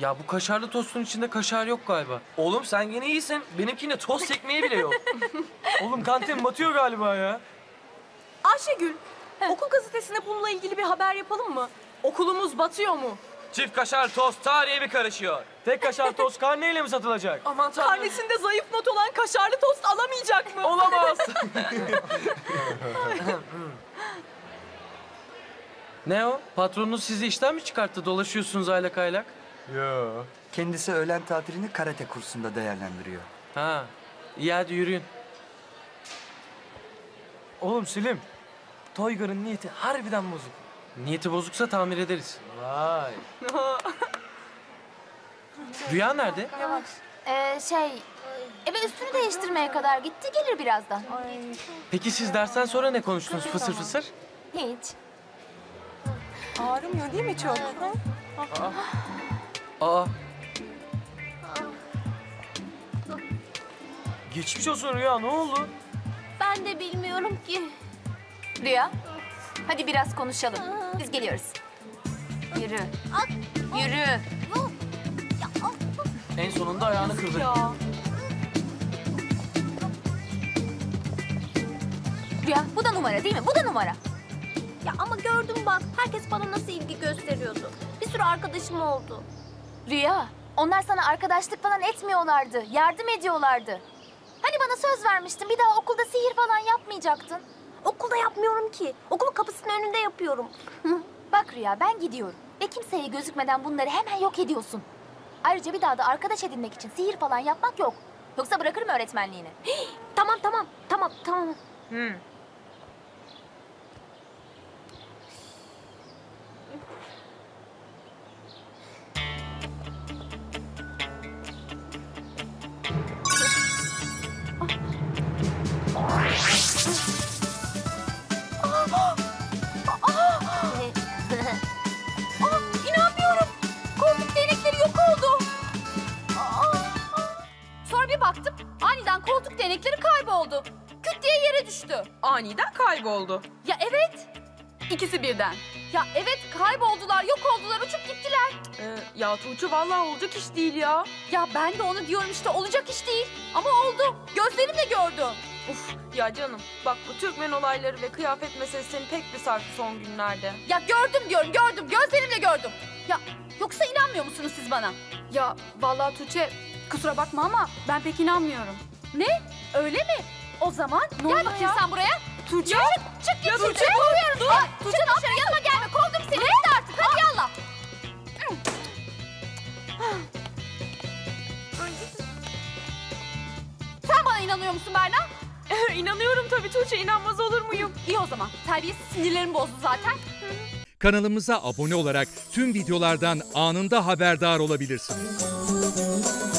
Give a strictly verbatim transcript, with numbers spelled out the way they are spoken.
Ya bu kaşarlı tostun içinde kaşar yok galiba. Oğlum sen yine iyisin. Benimkinde tost ekmeği bile yok. Oğlum kantin batıyor galiba ya. Ayşegül, okul gazetesine bununla ilgili bir haber yapalım mı? Okulumuz batıyor mu? Çift kaşar tost tarihe bir karışıyor. Tek kaşar tost karneyle mi satılacak? Aman tanrım. Karnesinde zayıf not olan kaşarlı tost alamayacak mı? Olamaz. Ne o? Patronunuz sizi işten mi çıkarttı? Dolaşıyorsunuz aylak aylak. Yo. Kendisi öğlen tatilini karate kursunda değerlendiriyor. Ha. İyi hadi yürüyün. Oğlum Selim, Toygar'ın niyeti harbiden bozuk. Niyeti bozuksa tamir ederiz. Vay. Rüya nerede? Ee, şey, eve üstünü değiştirmeye kadar gitti, gelir birazdan. Peki siz dersten sonra ne konuştunuz fısır fısır? Hiç. Ağrımıyor değil mi çok? Aa. Geçmiş olsun Rüya, ne oldu? Ben de bilmiyorum ki. Rüya, hadi biraz konuşalım. Biz geliyoruz. Yürü. Yürü. En sonunda ayağını kırdı. Ya. Rüya, bu da numara değil mi? Bu da numara. Ya ama gördüm bak, herkes bana nasıl ilgi gösteriyordu. Bir sürü arkadaşım oldu. Rüya, onlar sana arkadaşlık falan etmiyorlardı. Yardım ediyorlardı. Hani bana söz vermiştin, bir daha okulda sihir falan yapmayacaktın. Okulda yapmıyorum ki. Okulun kapısının önünde yapıyorum. Bak Rüya, ben gidiyorum. Ve kimseye gözükmeden bunları hemen yok ediyorsun. Ayrıca bir daha da arkadaş edinmek için sihir falan yapmak yok. Yoksa bırakırım öğretmenliğini. Tamam tamam, tamam tamam. Hmm. İnanmıyorum. Koltuk değnekleri yok oldu. Sonra bir baktım, aniden koltuk değnekleri kayboldu. Küt diye yere düştü. Aniden kayboldu. Ya evet. İkisi birden. Ya evet, kayboldular, yok oldular, uçup gittiler. Ee, ya Tuğçe vallahi olacak iş değil ya. Ya ben de onu diyorum işte, olacak iş değil. Ama oldu. Gözlerimle gördüm. Uf ya canım bak bu Türkmen olayları ve kıyafet meselesi seni pek bir sarstı son günlerde. Ya gördüm diyorum, gördüm. Gözlerimle gördüm. Ya yoksa inanmıyor musunuz siz bana? Ya vallahi Tuğçe kusura bakma ama ben pek inanmıyorum. Ne? Öyle mi? O zaman Ne gel oldu bakayım ya? sen buraya. Tuğçe. Ya çık, çık git Tuğçe. Kovuyorum. Dur. Aa, Tuğçe çık dışarı, yanıma gelme. Kovdum seni. Bitti artık. Hadi yallah. Sen bana inanıyor musun Berna? İnanıyorum tabii Tuğçe, inanmaz olur muyum? İyi o zaman. Terbiyesiz, sinirlerimi bozdu zaten. Kanalımıza abone olarak tüm videolardan anında haberdar olabilirsiniz.